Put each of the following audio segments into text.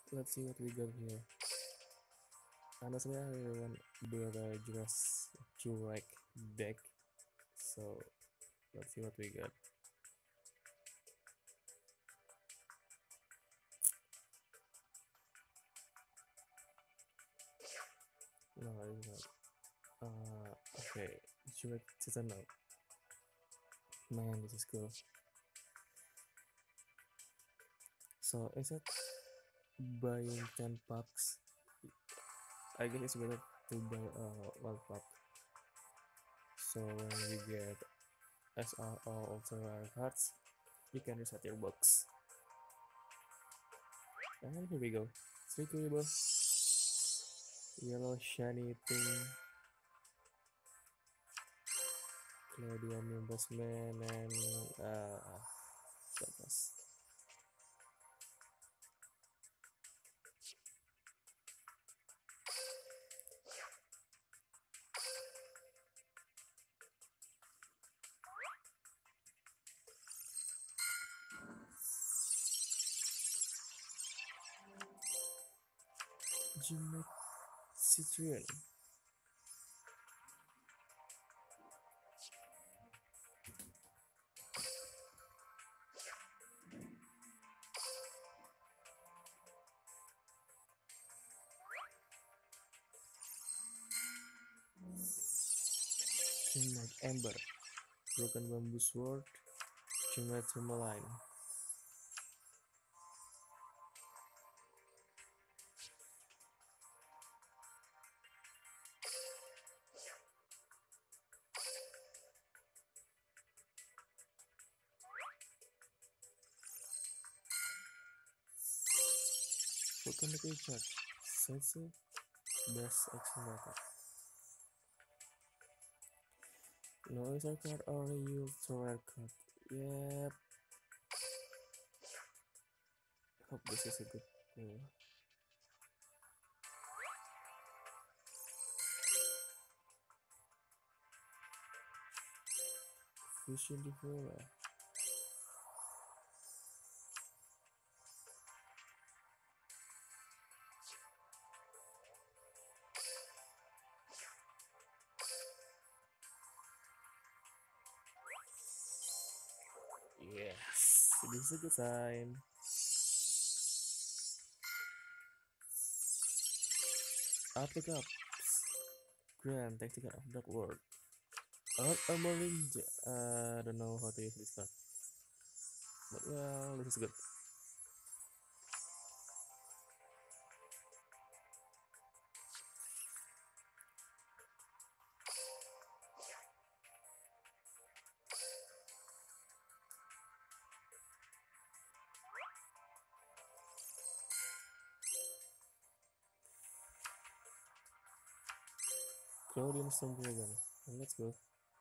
let's see what we got here. Honestly, I really want to build a Jurek deck, so let's see what we got. No, it's not. Okay, Jurek Seasonal. Man, this is cool. So, is it buying 10 packs? I guess it's better to buy one pack. So when you get SRO Ultra Rare cards, you can reset your box. And here we go. Squiggle, yellow shiny thing, Claudia Nimbus Man, and Topaz. Gymnast Citrian. Gymnast Ember. Broken Bamboo Sword. Gymnast Tourmaline. Broken Recharge. Sensu. Best Accelerator. No extra card, only use rare card. Yep. Hope this is a good pull. Fusion Devourer. Yes, this is a good sign. Pick up. Grand Tactical of Dark World. Armor Ninja. I don't know how to use this card. But well, this is good. Claudian Storm Dragon. Let's go.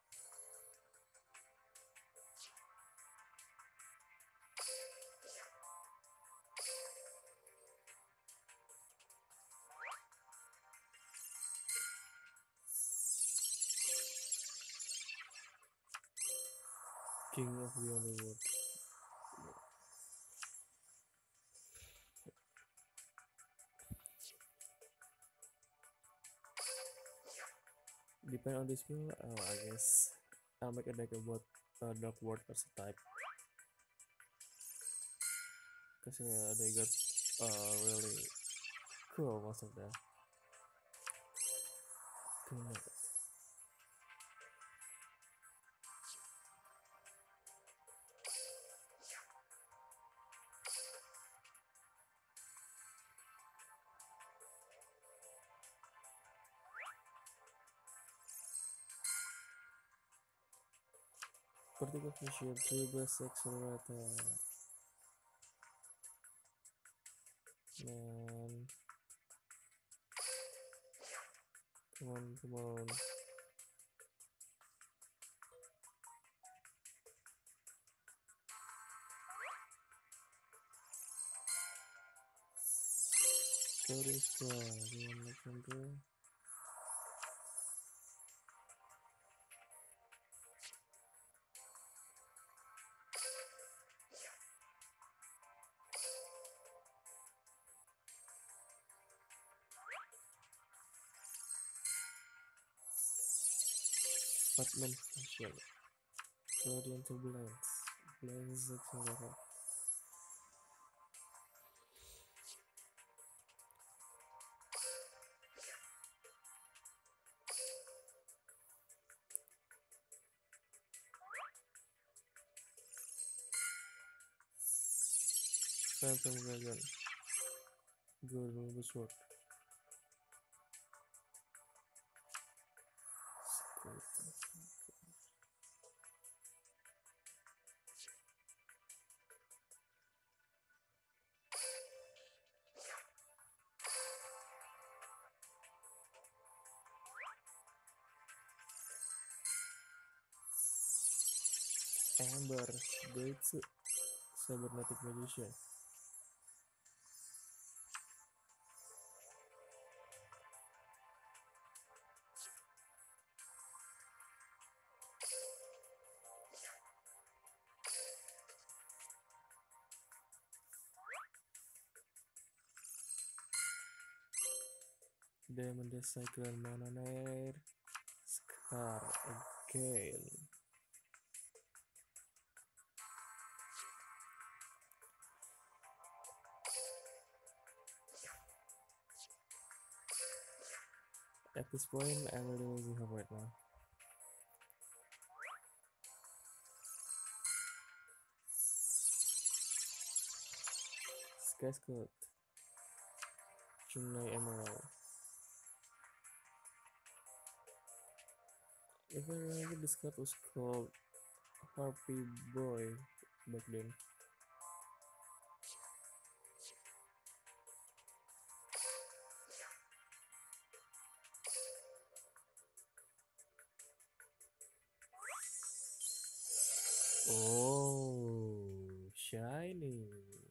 King of the Underworld. Depend on this build, I guess I'll make a deck about Dark World type. Because they got really cool most of them. Cool. Vertical Fusion, 3 Blast Accelerator. Man. Come on, come on. Coding Squad, Alexander. fragmentation, Claudian turbulence, blaze etc. Phantom Dragon, Golden Sword, Amber, Goitsu, Cybernetic Magician. Diamond Cyclone Mananer, Scar again. At this point, I'm really losing hope right now. Sky's Chunai Emerald. If I remember, this card was called Harpy Boy back then. Oh, shiny.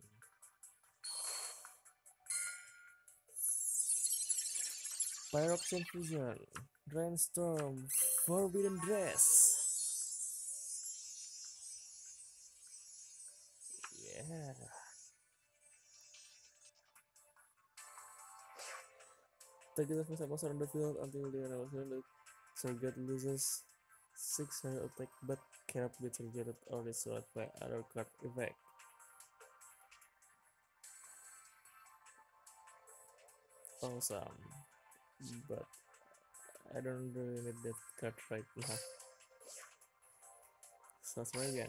Pyroxene Fusion, Rainstorm, Forbidden Dress. Yeah. Target of a monster on the field until the end of the target loses 600 attack but cannot be targeted or destroyed by other card effect. Awesome. But I don't really need that card right now. So let's try again.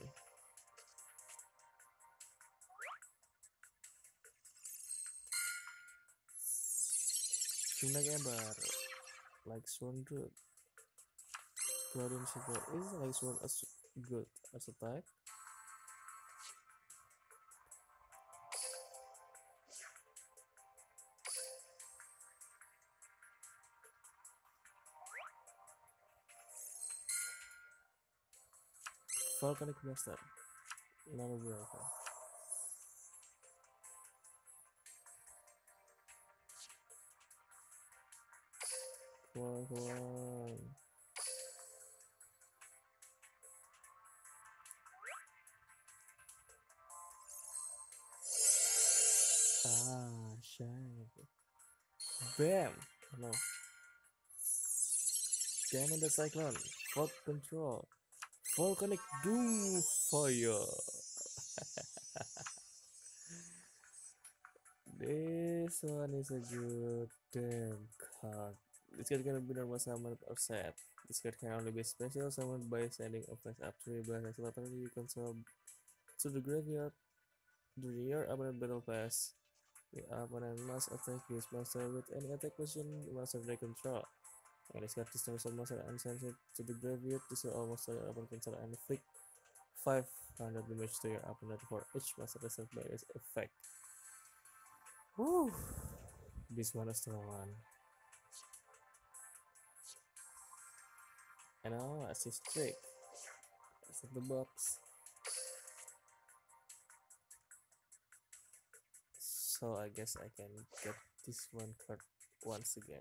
Tuna Gambar, like Swan Root, Claudine Support. Is like Swan as good as a type? Volcanic Blaster, Nano Broker. Come on. Ah, shine. Bam! Oh, no. Diamond the Cyclone, Fog Control, Volcanic Doom Fire. This one is a good damn card. This card can be normal summoned or set. This card can only be special summoned by sending a flash up 3 blasts later you control to the graveyard during your opponent battle pass. The opponent must attack this monster with any attack position monster they control. And this card destroys a monster and sends it to the graveyard to show all monster your opponent control and inflict 500 damage to your opponent for each monster destroyed by this effect. Woo! This one is strong one. And now assist trick. Set the box. So I guess I can get this one card once again.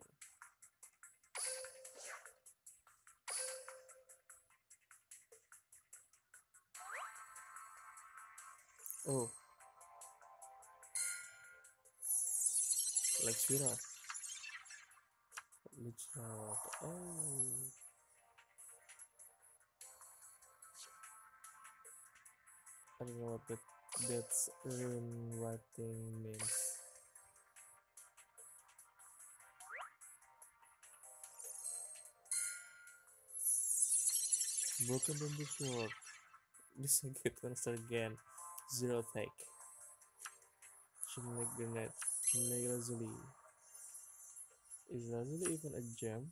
Oh, like Shira. Lich Lord. Oh, I don't know what that's rune writing means. Broken bamboo sword. This is a good one again. Zero take. Chimney grenade. Chimney lazuli. Is lazuli even a gem?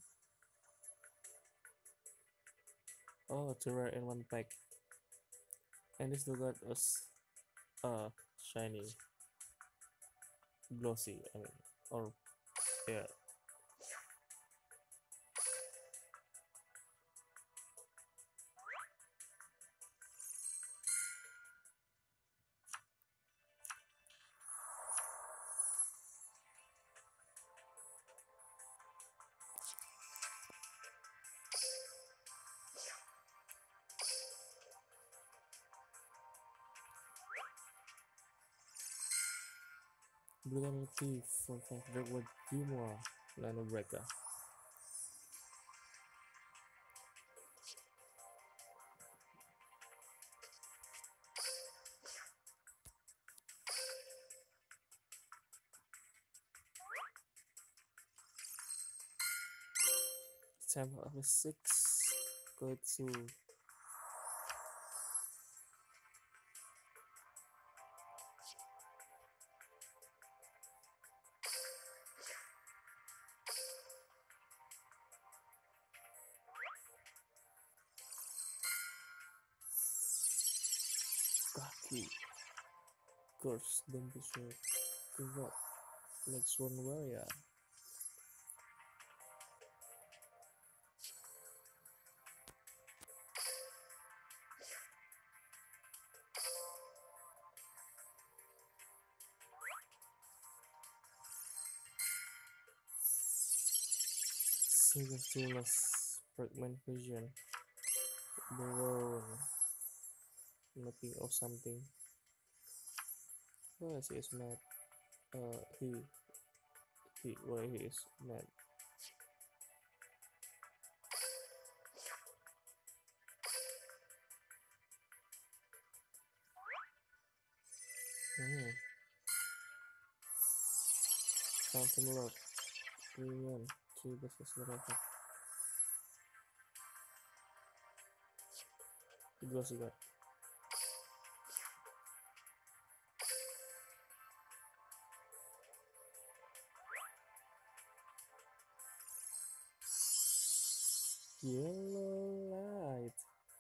Oh, two rare in one pack. And this still got us shiny, glossy. I mean, or yeah. Brutality for 5 backward Grimor Nano Breaker. Temple of the 6 go to Kaki. Curse, Bamboo Sword, Corrupt, next one warrior. Single Stillness, Fragment Vision, Baron, Mapping of something. Oh, he is mad. Why he is mad? Hmm. Phantom Lock, Union, 3 bases neraka. Dua sih kak. Yellow light.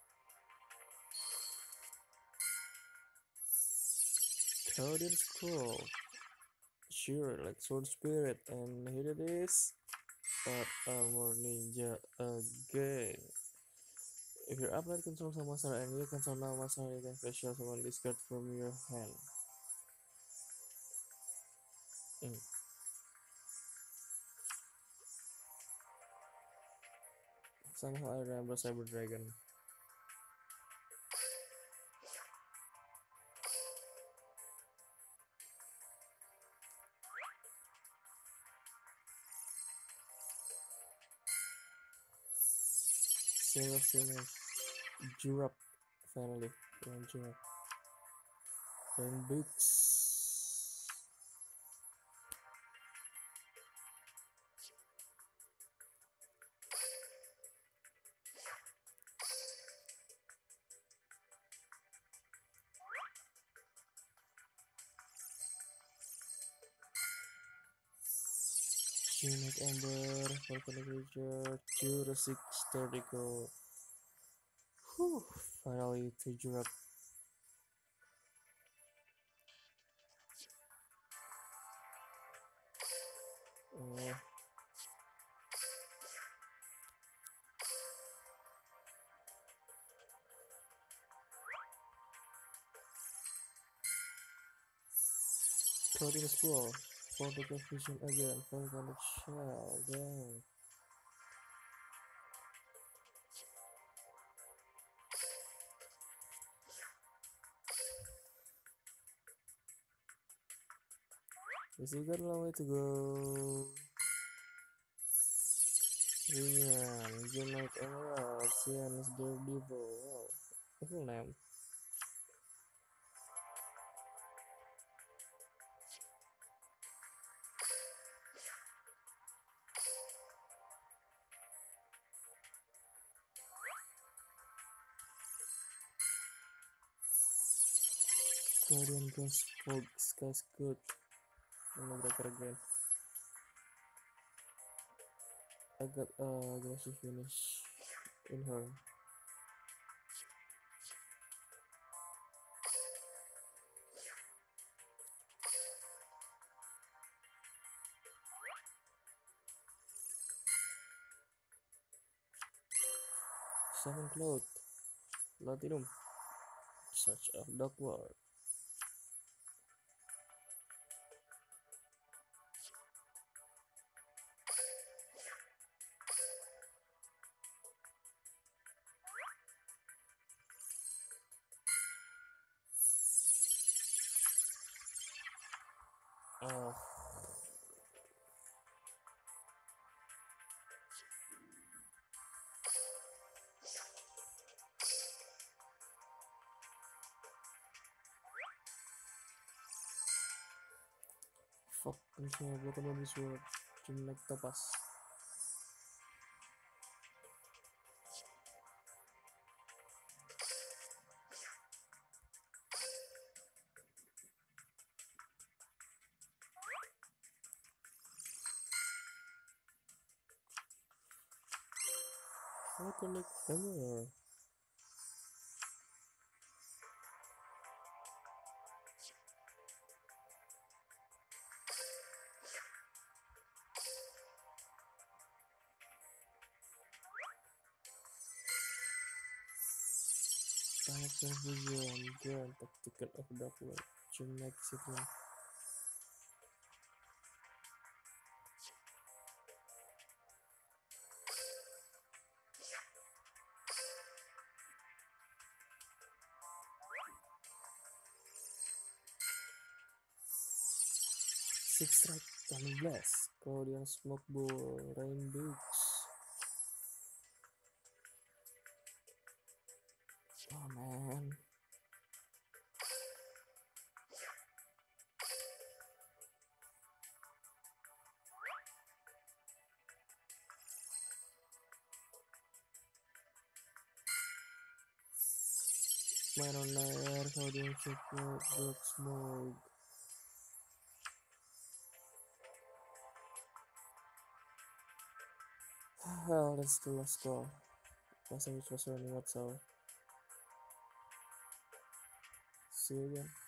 Coded scroll. Sure, like sword spirit, and here it is. But armor ninja again. If your upline controls a monster and you control no monster, you can special summon this card from your hand. Somehow I remember Cyber Dragon. Single Stillness. Jurap. Finally. One Jurap. And books. Unique Ember. Volcanic Creature. Jurassic Stordico. Whew. Finally, 2 Jurap. Coding Scroll. Vertical Vision again. Volcanic Shell. Dang. We still got a long way to go. Ringan, Unite Emerald, Cyanus Daredevil. Wow, cool name. Korean Ghost Fog Sky's good. No breaker again. I got a glossy finish in her. Seven Cloud Platinum. Such a dark word. Oh, fuck. Semua bottom of this world. Cuma like tapas. Photonic hammer. Direction Fusion. Grand Tactical of Dark World. Cuma like Citron. Six Strike Cannon Blast. Korean Smoke Ball. Rain Dukes. Oh man. Main on air. Korean Support. Dark Smoke. Well, that's the last call. Last time it was running out, so see you again.